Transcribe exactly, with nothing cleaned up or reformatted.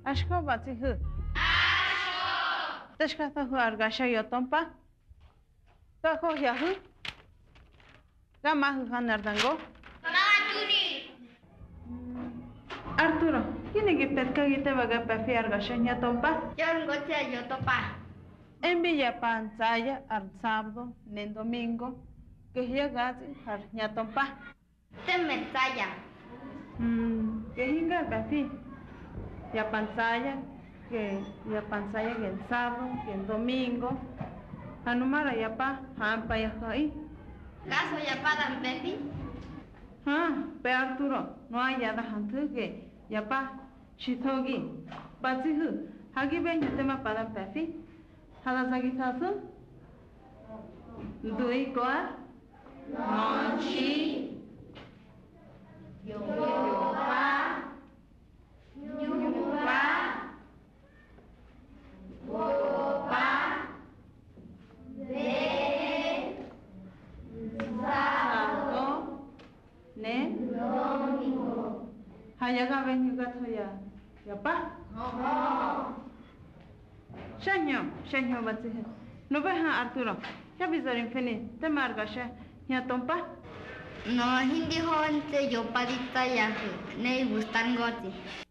Ashko batsi hu. Ashko. Tashkata hu argasha yotompa. Tajo yahu. Gama hu hanardango. Maturi. Arturo, ¿quién que pesca y te va a pefi argasha yotompa? Yo no sé yotompa. En Villa Panzaya, al sábado, en domingo, que llega a yotompa. Te metalla. Hmm, que hinga pefi. Ya panzaya, que ya panzaya que el sábado, que el domingo. Hanumara ya pa, hampa ya ahí. ¿Caso ya pagan pepi? Ah, pe Arturo, no hay ya da hantu que ya pa, shitogi. Batsihu, hagi ben yutema para pefi. Hadasagi sasu? Dui koa? Monchi. Yopa. Yupa. Wopa. De. Sato. Ne. Domingo. Hayaga ven yugato ya. Yapa? Shanyo, shanyo batsihe. No ves a Arturo. Ya bizarin fini. Te margasha. Ya tompa. No, hindi ho ante yo padita ya. Ne gustan goti.